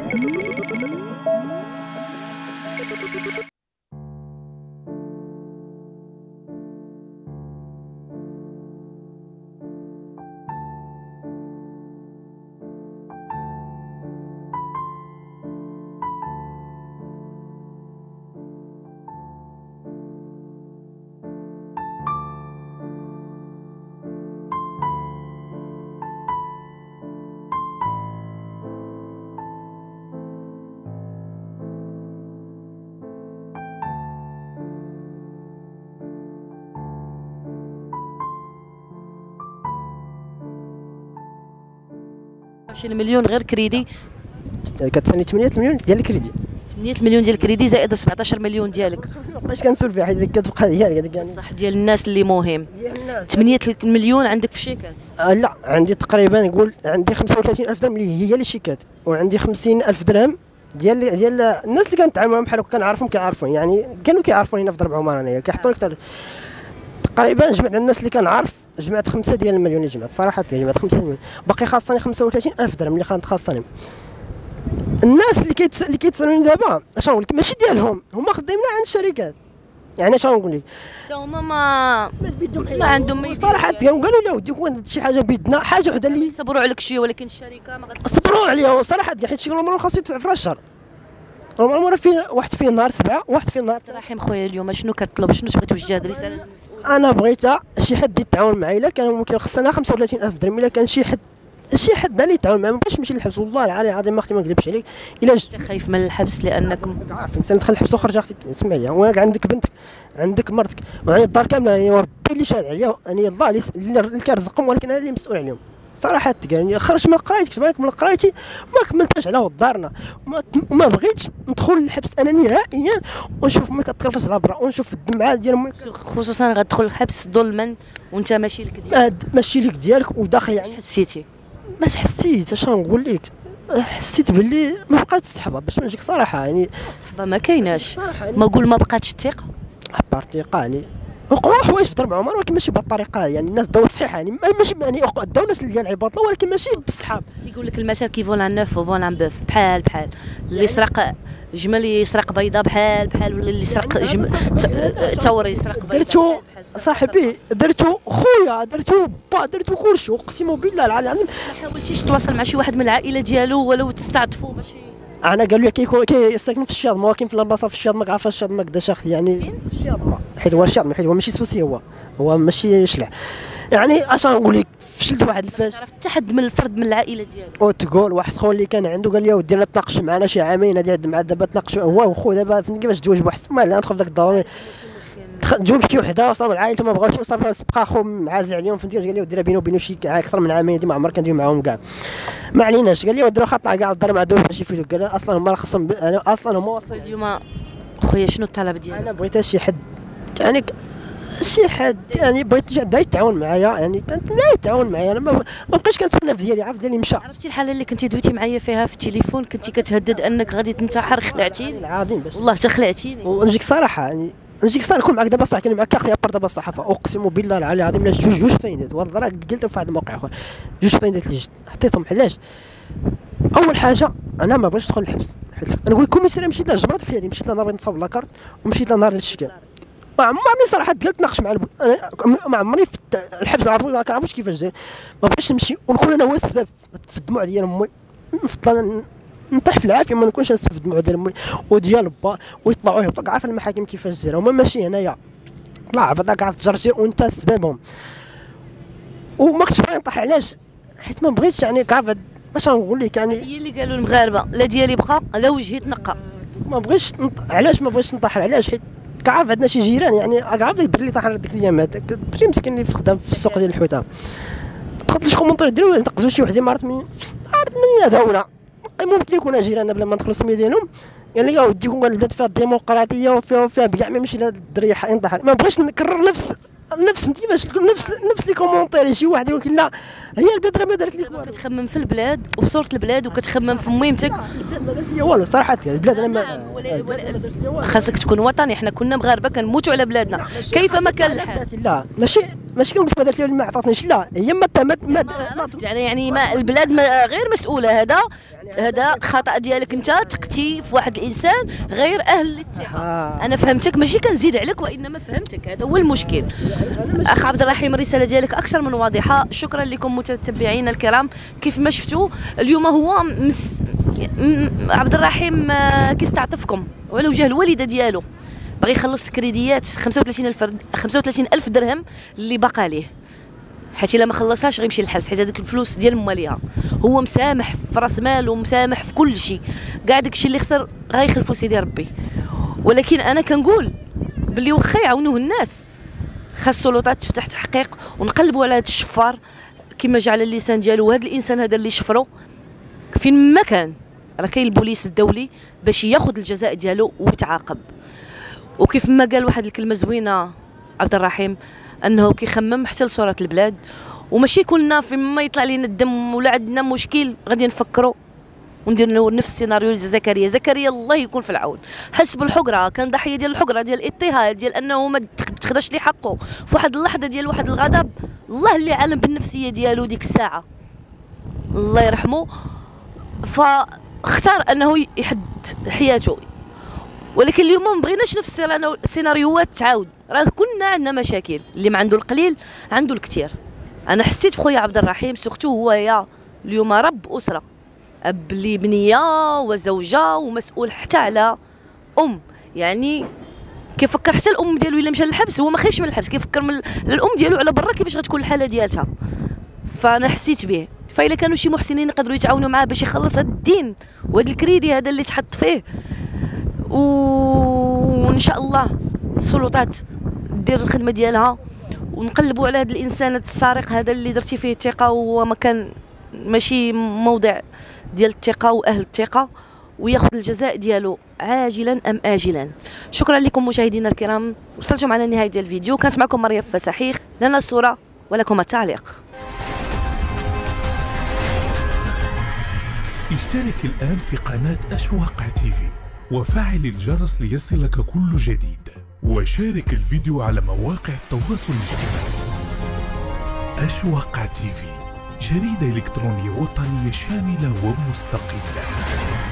مليون غير كريدي، كتسالني 8 مليون ديال الكريدي. 8 مليون ديال الكريدي زائد 17 مليون ديالك. مابقيتش كنسول فيها حيت كتبقى هي هذيك يعني صح ديال الناس اللي مهم. ديال الناس 8 مليون عندك في الشيكات؟ لا عندي تقريبا نقول عندي 35,000 درهم اللي هي اللي شيكات، وعندي 50,000 درهم ديال الناس اللي كنتعامل معاهم بحال هكا كنعرفهم كيعرفوني، يعني كانوا كيعرفوني هنا في ضرب عمر انايا كيحطوني اكثر. تقريبا جمعت الناس اللي كنعرف، جمعت 5 ديال المليون اللي جمعت صراحه، جمعت 5 مليون، باقي خاصني 35,000 درهم اللي كانت خاصني. الناس اللي كيتسالوني دابا اش نقول لك ماشي ديالهم، هما خدامين عند الشركات، يعني اش نقول لك حتى هما ما عندهم صراحه. قالوا لي ودي كون شي حاجه بيدنا، حاجه وحده اللي يصبروا عليك شويه، ولكن الشركه ما صبروا عليها صراحه، حيت شي مرة خاصو يدفع في الشهر. مرة في واحد فيه نهار 7، واحد فيه نهار رحيم خويا. اليوم شنو كتطلب، شنو بغيتي توجه هاد الرساله للمسؤولين؟ انا بغيت شي حد يتعاون معايا، الا كان ممكن خصنا 35,000 درهم، الا كان شي حد اللي يتعاون معايا ما بغيتش نمشي للحبس، والله العلي العظيم ما اختي ما نكذبش عليك. الا انت خايف من الحبس لانكم عارف الانسان دخل الحبس وخرج اختي اسمع لي، وياك عندك بنتك عندك مرتك وعندي الدار كامله، يعني ربي اللي شاد عليا، يعني الله اللي كيرزقهم، ولكن انا اللي مسؤول عليهم صراحه. يعني خرجت من قرايتي، كتب لك من قرايتي ما كملتش على دارنا، وما بغيتش ندخل للحبس انا نهائيا، ونشوف امي كتقرفص على برا، ونشوف الدمعه ديال امي، خصوصا غتدخل الحبس ظلما وانت ماشي لك ديالك. ماشي لك ديالك وداخل. يعني حسيتي؟ ما حسيت، اش نقول لك، حسيت باللي ما بقاتش الصحبه باش نجيك صراحه، يعني الصحبه ما كايناش، ما قول ما بقاتش الثقه. الثقه يعني وقعوا حوايج في ضرب عمر، ولكن ماشي بهذه الطريقه، يعني الناس داو صحيحه، يعني ماشي يعني داو الناس اللي ديال العباط، ولكن ماشي بالصحاب. يقول لك المثل كي فول عن نوف وفول عن بوف، بحال اللي يسرق جمل يسرق بيضه، بحال ولا اللي يسرق ثور يسرق بيضه. درتو صاحبي، درتو خويا، درتو با، درتو كلشي، اقسم بالله العلي العظيم. ما حاولتيش تواصل مع شي واحد من العائله ديالو ولو تستعطفوا باش انا قالوا لي كيساكن في الشاطمه، ولكن في البلاصه في الشاطمه عارفه الشاطمه قداش اختي، يعني في الشاطمه، حيت هو الشاطمه، حيت هو ماشي سوسي، هو ماشي شلع، يعني اش نقول لك فشلت واحد الفاش. عرفت حتى حد من الفرد من العائله ديالو؟ وتقول واحد خو اللي كان عنده قال لي ودي انا تناقش معنا شي عامين هادي مع دابا تناقش هو وخو دابا فهمتي كيفاش تزوج بواحد ما لا ندخل في ذاك الدور تزوج شي وحده وصافي العائله ما بغاوش، صافي بقى خو معازل عليهم فهمتي، قال لي ودي بينه وبينه شي اكثر من عامين ما عمر كندوي معاهم كاع، ما عليناش. قال لي ودي خطا كاع الدار ما عندهمش شي فلوس، قال اصلا هما خصهم، انا اصلا هما واصلين. اليوم خويا شنو الطلب ديالك؟ انا بغيت شي حد، يعني شي حد، يعني بغيت شي حد يتعاون معايا، يعني كانت لا يتعاون معايا، انا ما بقيتش كنتسنى في ديالي، عارف ديالي مشى. عرفتي الحاله اللي كنتي دويتي معايا فيها في التليفون، كنتي كتهدد انك غادي تنتحر، خلعتيني العظيم والله تخلعتيني. ونجيك صراحه، يعني نجيك صراحه نكون معاك دابا صح، كان معاك اخي ابار دابا الصحافه، اقسم بالله العلي العظيم لا جوج فايدات، والله راه قلت في واحد الموقع اخر جوج فايدات اللي جد حطيتهم. علاش؟ اول حاجه انا ما بغيتش ندخل الحبس، انا نقول لكم مشيت لها جبرت في حياتي، مشيت لها نهار بغيت نصاوب لاكارت، ومشيت لها نهار الشكال، ما عمرني صراحه جلست ناقش مع انا ما عمرني في الحبس ما كنعرفوش كيفاش داير، ما بغيتش نمشي ونكون انا هو السبب في الدموع ديال امي، نفضل نطيح في العافيه ما نكونش نسبب في الدموع ديال امي وديال با، ويطلعوا يهبطوا عارف المحاكم كيفاش دايره، هما ماشي هنايا طلع هذاك عارف تجرجير وانت سببهم، وما كنتش باغي نطيح. علاش؟ حيت ما بغيتش، يعني عارف باش نقول لك، يعني هي اللي قالوا المغاربه لا ديالي بقى لا وجهي تنقى، ما بغيتش علاش ما بغيتش نطيح؟ علاش؟ حيت كعارف عندنا شي جيران، يعني عارف داك الدري اللي طاح ديك الايام، هذاك الدري مسكين اللي خدام في السوق ديال الحوتام، تقدرش كومونطير ديرو نقزو شي وحده عرفت منين دوله، ممكن يكون جيراننا بلا ما ندخلوا السميه ديالهم، يعني يا ودي كون البلاد فيها الديمقراطيه وفيها كاع ما يمشي لهاد الدري ينتحر، ما بغيتش نكرر نفس فهمتي باش نفس لي كومونتير شي واحد يقول لك لا هي البلاد راه ما دارت لك والو. كتخمم في البلاد وفي صوره البلاد وكتخمم في ميمتك ما درت لي والو صراحه. البلاد انا ما خاصك تكون وطني. حنا كنا مغاربه كنموتوا على بلادنا كيف ما كان الحال. لا ماشي كون ما درت لي ما عطاتنيش، لا هي ما يعني ما البلاد غير مسؤوله. هذا خطا ديالك انت، تقتي في واحد الانسان غير اهل للثقه. انا فهمتك ماشي كنزيد عليك، وانما فهمتك، هذا هو المشكل. اخ عبد الرحيم الرساله ديالك اكثر من واضحه. شكرا لكم متتبعينا الكرام. كيف ما شفتوا اليوم هو عبد الرحيم كيستعطفكم وعلى وجه الوالده ديالو، باغي يخلص الكريديات 35,000 درهم اللي باقا ليه، حيت الا ما خلصهاش غيمشي للحبس، حيت هذيك الفلوس ديال مواليها. هو مسامح في راس مال ومسامح في كل شيء، كاع داكشي اللي خسر غيخلفو سيدي ربي. ولكن انا كنقول باللي واخا يعاونوه الناس، خاص السلطات تفتح تحقيق ونقلبوا على هذا الشفار كما جعل اللسان ديالو. وهذا الانسان هذا اللي شفرو فين ما كان راه كاين البوليس الدولي باش ياخذ الجزاء ديالو ويتعاقب. وكيف ما قال واحد الكلمه زوينه عبد الرحيم، انه كيخمم حتى لصوره البلاد، وماشي كلنا فيما يطلع لينا الدم ولا عندنا مشكل غادي نفكروا ونديروا نفس السيناريو ديال زكريا. الله يكون في العون. حس بالحقره، كان ضحيه ديال الحقره، ديال الاضطهاد، ديال انه ما تخداش ليه حقه في واحد اللحظه ديال واحد الغضب. الله اللي عالم بالنفسيه ديالو ديك الساعه، الله يرحمه، فاختار انه يحد حياته. ولكن اليوم ما بغيناش نفس السيناريوهات تعاود. راه كنا عندنا مشاكل، اللي ما عنده القليل عنده الكثير. انا حسيت بخويا عبد الرحيم سورتو هو اليوم رب اسره، اب لبنيه وزوجه ومسؤول حتى على يعني كيفكر حتى الام ديالو الا مشى للحبس هو ما خايفش من الحبس، كيفكر على الام ديالو على برا كيفاش غتكون الحاله ديالها. فانا حسيت به. فإلا كانوا شي محسنين يقدروا يتعاونوا معاه باش يخلص هذا الدين وهذا الكريدي هذا اللي تحط فيه، وان شاء الله السلطات دير الخدمه ديالها ونقلبوا على هذا الانسان السارق هذا اللي درتي فيه الثقه وما كان ماشي موضع ديال الثقه واهل الثقه، وياخذ الجزاء ديالو عاجلا ام اجلا. شكرا لكم مشاهدينا الكرام، وصلتم على نهايه ديال الفيديو. كانت معكم مريم فساحيخ، لنا الصوره ولكم التعليق. اشترك الآن في قناة أشواق تيفي وفعل الجرس ليصلك كل جديد، وشارك الفيديو على مواقع التواصل الاجتماعي. أشواق تيفي، جريدة إلكترونية وطنية شاملة ومستقلة.